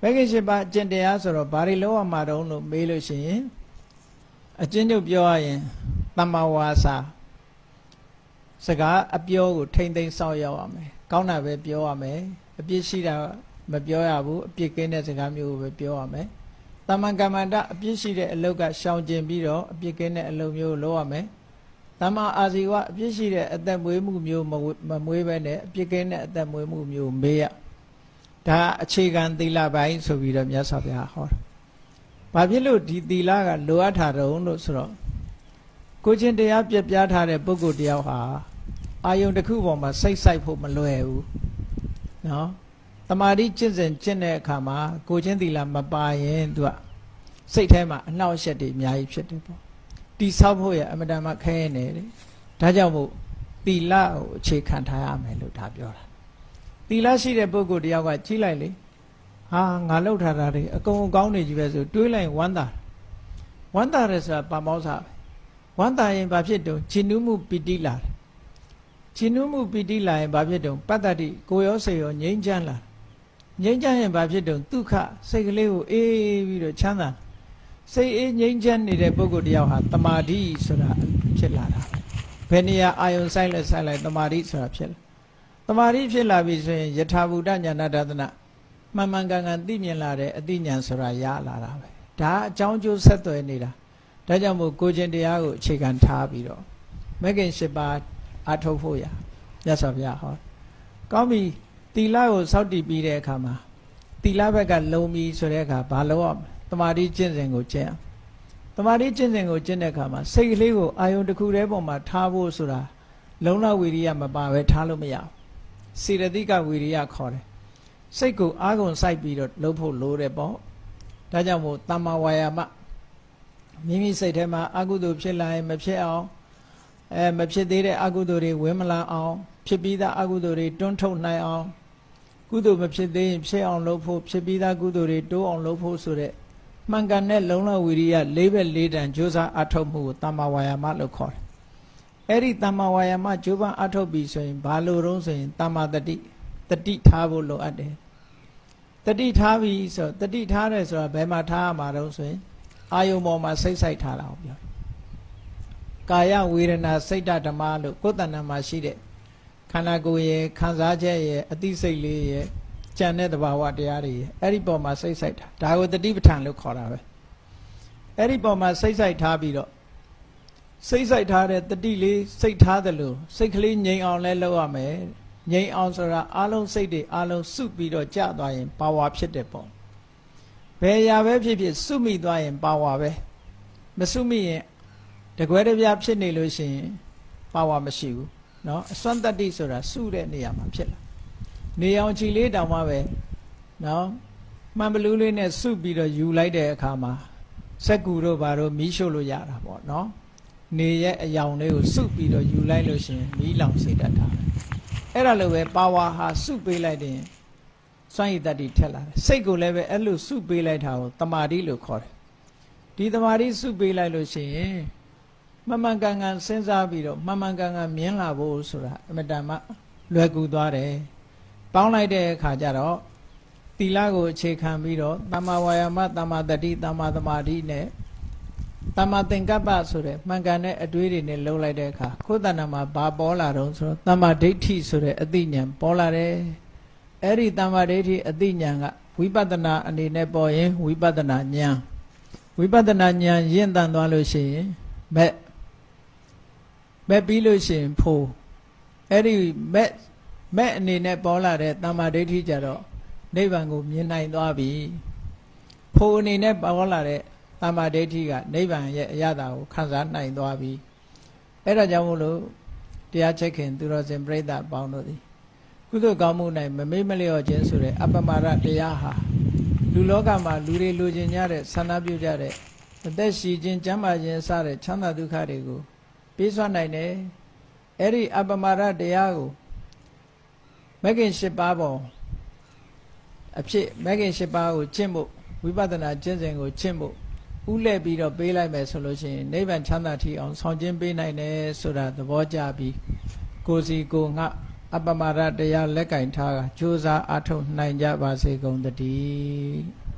ဘယ်ကိရှိပါအကျင့်တရားဆိုတော့ဘာတွေလုံးဝမှာတော့လို့မေးလို့ရှိရင်အကျဉ်းချုပ်ပြောရရင်သမ္မာဝါစာစကားအပြောကိုထိမ့်သိမ်းစောင့်ရောက်ရမယ်ကောင်းတာပဲပြောရမယ်အပြစ်ရှိတာမပြောရဘူးအပြစ်ကင်းတဲ့စကားမျိုးကိုပဲပြောရမယ်သမ္မာကမ္မန္တအပြစ်ရှိတဲ့အလုပ်ကရှောင်ကျင်ပြီးတော့အပြစ်ကင်းတဲ့အလုပ်မျိုးကိုလုပ်ရမယ်သမ္မာအာဇီဝအပြစ်ရှိတဲ့အသက်မွေးမှုမျိုးမမွေးဘဲနဲ့အပြစ်ကင်းတဲ့အသက်မွေးမှုမျိုးမေးရဒါအခြေခံသီလပိုင်းဆိုပြီးတော့မြတ်စွာဘုရားဟောတာဘာဖြစ်လို့ဒီသီလကလိုအပ်တာတုံးလို့ဆိုတော့ကိုချင်းတရားပြပြထားတဲ့ပုဂ္ဂိုလ်တယောက်ဟာအာယုန်တစ်ခုပေါ်မှာစိတ်ဆိုင်ဖို့မလွယ်ဘူးနော်တမာတိကျင့်စဉ်ကျင့်တဲ့အခါမှာကိုချင်းသီလမပါရင်သူကစိတ်ထဲမှာအနှောက်အယှက်တွေအများကြီးဖြစ်တယ်ပေါ့တိဆောက်ဖို့ရအမတန်မှခဲနေတယ်ဒါကြောင့်မို့သီလကိုအခြေခံထားရမယ်လို့ဒါပြောတာသီလရှိတဲ့ပုဂ္ဂိုလ်တယောက်ကကြီးလိုက်လေဟာငါလှုပ်ထားတာတွေအကုန်အကောင်းနေကြီးပဲဆိုတွေးလိုက်ဝမ်းသာရဲဆိုတာပါမောစာပဲဝမ်းသာရင်ဘာဖြစ်တုံဂျင်းနုမှုပီတိလာတယ်ဂျင်းနုမှုပီတိလာရင်ဘာဖြစ်တုံပတ္တတိကိုရောစိတ်ရောငြိမ်းချမ်းလာငြိမ်းချမ်းရင်ဘာဖြစ်တုံဒုက္ခစိတ်ကလေးကိုအေးပြီးတော့ချမ်းသာစိတ်အေးငြိမ်းချမ်းနေတဲ့ပုဂ္ဂိုလ်တယောက်ဟာတမာတိဆိုတာဖြစ်လာတာဘယ်နေရာအာယုံဆိုင်လိုက်တမာတိဆိုတာဖြစ်လာတမာတိဖြစ်လာပြီဆိုရင်ယထာဘူတညာဏဒသနမှန်မှန်ကန်ကန်သိမြင်လာတဲ့အသိဉာဏ်ဆိုတာရလာတာပဲဒါအကြောင်းကျိုးဆက်သွယ်နေတာဒါကြောင့်မို့ကိုချင်းတရားကိုအခြေခံထားပြီးတော့မဂ္ဂင်၈ပါးအထုတ်ဖို့ရမြတ်စွာဘုရားဟောကောင်းပြီသီလကိုစောင့်တည်ပြီးတဲ့အခါမှာသီလဘက်ကလုံပြီဆိုတဲ့အခါဘာလို့ရမလဲတမာတိကျင့်စဉ်ကိုကျင့်တမာတိကျင့်စဉ်ကိုကျင့်တဲ့အခါမှာစိတ်ကလေးကိုအာယုန်တစ်ခုတည်းပေါ်မှာထားဖို့ဆိုတာလုံလဝိရိယမပါပဲထားလို့မရဘူးစေတသိကဝိရိယခေါ်တယ်စိတ်ကိုအာကုန်စိုက်ပြီးတော့လှုပ်ဖို့လိုတယ်ပေါ့ဒါကြောင့်မို့တမ္မာဝါယာမမိမိစိတ်ထဲမှာအကုသိုလ်ဖြစ်လာရင်မဖြစ်အောင်မဖြစ်သေးတဲ့အကုသိုလ်တွေဝင်မလာအောင်ဖြစ်ပြီးသားအကုသိုလ်တွေတွန်းထုတ်နိုင်အောင်ကုသိုလ်မဖြစ်သေးရင်ဖြစ်အောင်လုပ်ဖို့ဖြစ်ပြီးသားကုသိုလ်တွေတိုးအောင်လုပ်ဖို့ဆိုတဲ့မှန်ကန်တဲ့လုံလဝိရိယ၄ဘက်၄တန်ကြိုးစားအထောက်မှုကိုတမ္မာဝါယာမလို့ခေါ်တယ်အဲ့ဒီတမ္မာဝါယာမကြိုးပမ်းအထောက်ပြီးဆိုရင်ဘာလို့တုံးဆိုရင်တမ္မာတတိထားဖို့လိုအပ်တယ်တတိထားပြီဆိုတတိထားတယ်ဆိုတာဘယ်မှာထားရမှာတုံးဆိုရင်အာယုံပေါ်မှာစိတ်ဆိုင်ထားတာကိုပြောကာယဝေဒနာစိတ်ဓမ္မလို့ကိုယ်တဏ္ဍာမှာရှိတဲ့ခန္ဓာကိုယ်ရဲ့ခံစားချက်ရဲ့အသိစိတ်လေးရဲ့ကြံတဲ့သဘာဝတရားတွေရဲ့အဲ့ဒီပေါ်မှာစိတ်ဆိုင်တာဒါကိုတတိပဋ္ဌာန်လို့ခေါ်တာပဲအဲ့ဒီပေါ်မှာစိတ်ဆိုင်ထားပြီးတော့စိတ်ဆိုင်ထားတဲ့တတိလေးစိတ်ထားတယ်လို့စိတ်ကလေးငြိမ်အောင်လဲလုပ်ရမယ်ငြိမ်အောင်ဆိုတာအလုံးစိတ်တွေအလုံးစုပြီးတော့ကြာသွားရင်ပါဝါဖြစ်တယ်ပေါ့ဘယ်ရာပဲဖြစ်ဖြစ်စုမိသွားရင်ပါဝါပဲမစုမိရင်တကွဲတပြားဖြစ်နေလို့ရှိရင်ပါဝါမရှိဘူးเนาะအစွမ်းတတ္တိဆိုတာစုတဲ့နေရာမှာဖြစ်လာနေအောင်ချီလေးတောင်မှပဲเนาะမှန်ဘလူးလေးနဲ့စုပြီးတော့ယူလိုက်တဲ့အခါမှာစက်ကူတို့ဘာတို့မီးရှို့လို့ရတာပေါ့เนาะနေရဲ့အယောင်လေးကိုစုပြီးတော့ယူလိုက်လို့ရှိရင်မီးလောင်စေတတ်တာအဲ့ဒါလိုပဲပါဝါဟာစုပေးလိုက်တဲ့စွမ်းရည်တတ္တိထက်လာတယ်စိတ်ကိုလည်းပဲအဲ့လိုစုပေးလိုက်တာကိုတမာတိလို့ခေါ်တယ်ဒီတမာတိစုပေးလိုက်လို့ရှိရင်မှန်မှန်ကန်ကန်စဉ်းစားပြီးတော့မှန်မှန်ကန်ကန်မြင်လာဖို့ဆိုတာအမတန်မှလွယ်ကူသွားတယ်ပေါင်းလိုက်တဲ့အခါကျတော့သီလကိုအခြေခံပြီးတော့တမ္မာဝါယာမတမ္မာတတိတမ္မာသမာဓိနဲ့တမ္မာသင်္ကပ္ပဆိုတဲ့မှန်ကန်တဲ့အတွေးတွေနဲ့လှုပ်လိုက်တဲ့အခါကိုယ်တဏ္ဍာမှာဘာပေါ်လာတော့ဆိုတော့တမ္မာဒိဋ္ဌိဆိုတဲ့အသိဉာဏ်ပေါ်လာတယ်အဲ့ဒီတမ္မာဒိဋ္ဌိအသိဉာဏ်ကဝိပဿနာအနေနဲ့ပေါ်ရင်ဝိပဿနာဉာဏ်ဝိပဿနာဉာဏ်ရင့်တန်သွားလို့ရှိရင်မဲ့ပြီးလို့ရှိရင်ဖို့အဲ့ဒီမဲ့အနေနဲ့ပေါ်လာတဲ့တမ္မာဒိဋ္ဌိကြတော့နိဗ္ဗာန်ကိုမြင်နိုင်သွားပြီဖို့အနေနဲ့ပေါ်လာတဲ့တမ္မာဒိဋ္ဌိကနိဗ္ဗာန်ရဲ့အရသာကိုခံစားနိုင်သွားပြီအဲ့ဒါကြောင့်မို့လို့တရားချက်ခင်သူတော်စင်ပြိဿအပေါင်းတို့သည်ကုသိုလ်ကောင်းမှု၌မမေ့မလျော့ခြင်းဆိုတဲ့အပ္ပမရတရားဟာလူလောကမှာလူတွေလိုချင်ကြတဲ့ဆန္ဒပြုကြတဲ့အသက်ရှိခြင်းကျမ်းမာခြင်းစတဲ့ချမ်းသာဒုက္ခတွေကိုပေးစွမ်းနိုင်တယ်အဲ့ဒီအပ္ပမရတရားကိုမဂ္ဂင်၈ပါးပေါ်အဖြစ်မဂ္ဂင်၈ပါးကိုကျင့်ဖို့ဝိပဿနာကျင့်စဉ်ကိုကျင့်ဖို့ဥလဲပြီးတော့ပေးလိုက်မယ်ဆိုလို့ရှိရင်နိဗ္ဗာန်ချမ်းသာထီအောင်ဆောင်ကျဉ်ပေးနိုင်တယ်ဆိုတာသဘောကျပြီးကိုစီကိုငှအပမရတရားလက်ကင်ထားကကြိုးစားအားထုတ်နိုင်ကြပါစေကုန်သတည်း